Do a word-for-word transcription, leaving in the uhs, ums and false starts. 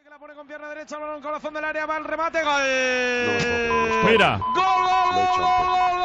Que la pone con pierna derecha, el balón, corazón del área, va el remate, gol. Mira. Gol, gol, gol, gol, gol.